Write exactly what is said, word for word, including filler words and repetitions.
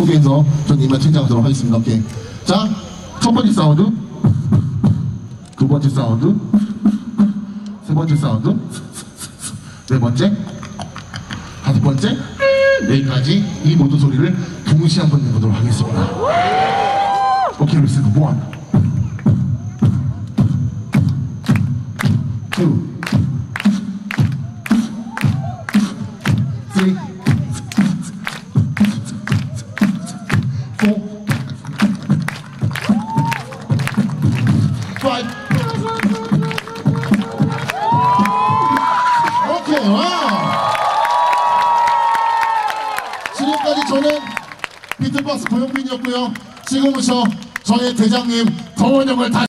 소개해서 전 이만 퇴장하도록 하겠습니다. 오케이. 자, 첫 번째 사운드, 두 번째 사운드, 세 번째 사운드, 네 번째, 다섯 번째, 여기까지 이 모든 소리를 동시에 한번 내보도록 하겠습니다. 오케이, 리슨 원, 투, 쓰리, 포, 파이브. 오케이, 와우. 지금까지 저는 비트박스 고영빈이었고요. 지금부터 저의 대장님 덩원 형을 다시